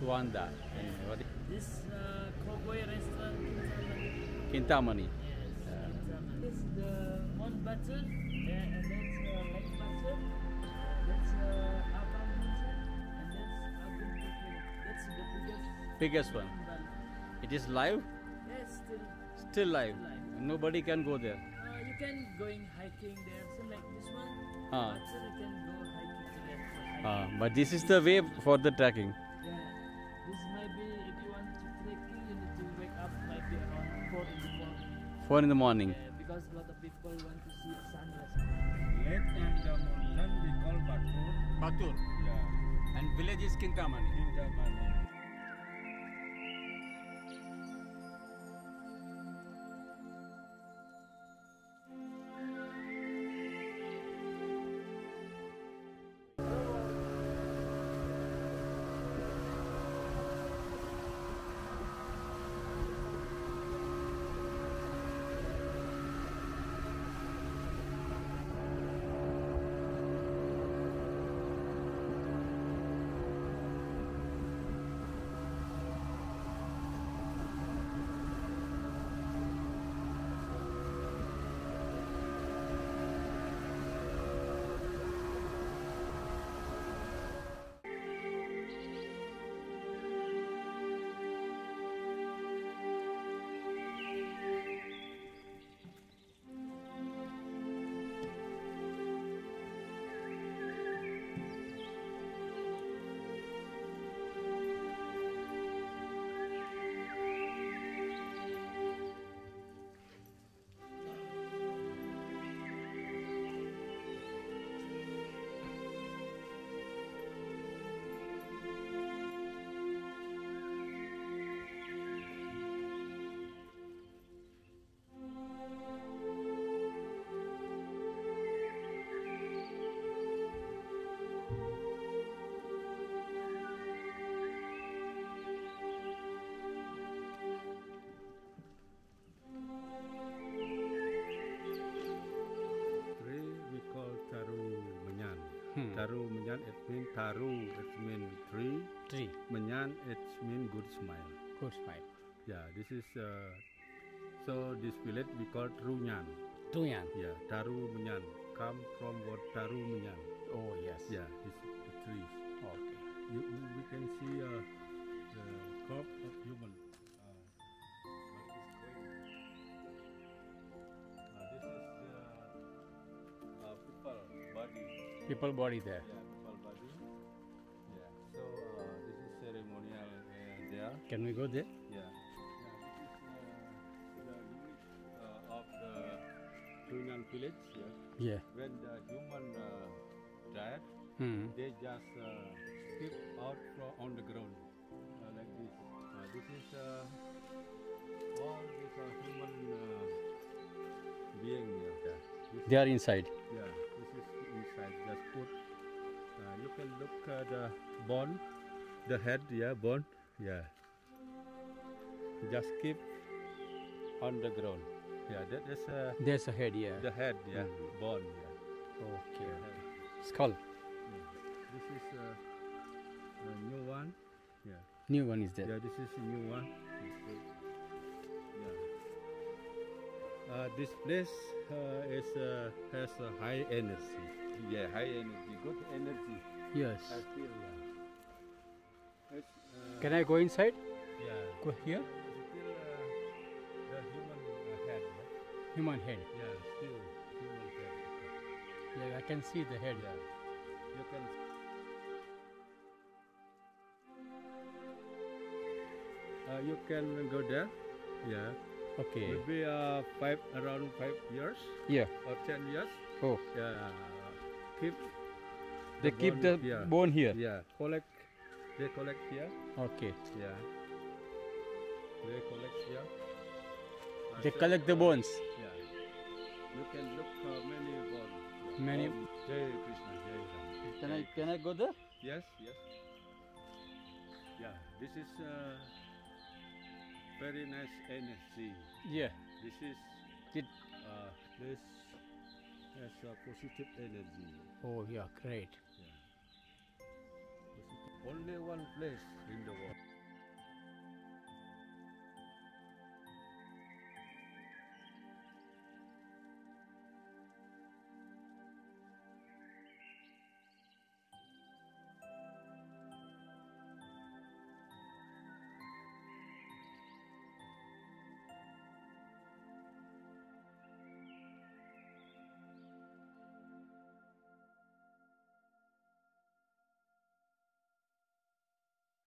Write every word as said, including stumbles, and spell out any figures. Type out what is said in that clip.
Suanda. And what is This uh, cowboy restaurant, Kintamani. Kintamani. Yes, Kintamani. This is the Mount Batu, yeah, and that's uh, Lake Batu, uh, that's uh, Abang Mountain, and that's Agung Bukit. That's the biggest. Biggest one. in Bali. It is live? Yes, still. Still live. Still live. Nobody can go there. Uh, you can going hiking there. So like this one, Ah. Batu, you can go hiking to there for hiking. Ah, but this is the way for the trekking. Yeah, this might be if you want to trekking, you need to wake up might be around four in the morning. Four in the morning. Yeah, because a lot of people want to see the sunrise. Lake and the mountain we call Batur. Batur. Yeah. And village is Kintamani. Kintamani. Hmm. Taru Menyan, it means Taru, it means tree. Tree. Menyan, it means good smile. Good smile. Yeah, this is, uh, so this village we call Trunyan. Tuyan. Yeah, Taru Menyan, come from word Taru Menyan. Oh, yes. Yeah, this the trees. Okay. You, we can see uh, the corpse of human. Uh, what is going. Uh, this is the uh, people body. People body there. Yeah, people body. Yeah. So uh, this is ceremonial uh, there. Can we go there? Yeah. Yeah. This is uh, the unit uh, of the Tunyan village. Yeah. Yeah. When the human uh, died, Hmm. they just uh, skip out from on the ground uh, like this. Uh, this is uh, all these are human uh, being here. Yeah. This They are inside. yeah, this is inside. Just put. Uh, you can look at the bone, the head. Yeah, bone. Yeah. Just keep on the ground. Yeah, that is uh, There's a head, yeah. the head. Yeah, Mhm. bone. Yeah. Okay. Head. Skull. Yeah. This is uh, a new one. Yeah. New one is there. Yeah, this is a new one. Yeah. Uh, this place uh, is uh, has a high energy. Yeah, high energy, good energy. Yes. I feel. Yeah. It's, uh, Can I go inside? Yeah. Go here? Still uh, the human uh, head. Yeah? Human head. Yeah, still human head. Yeah, I can see the head. Yeah. You can. Uh, you can go there. Yeah. Okay. Maybe uh, five around five years Yeah. or ten years. Oh, Yeah. Keep. they the keep bone the here. bone here. Yeah. Collect. They collect here. Okay. Yeah. They collect here. Uh, They so, collect the uh, bones. Yeah. You can look uh, many bones. Yeah. Many- Om Jai Krishna. Jai Ram. Can I can I go there? Yes. Yes. Yeah. This is uh, very nice energy. Yeah. This is Did uh, this has a positive energy. oh yeah, great. Yeah. Positive. Only one place in the world.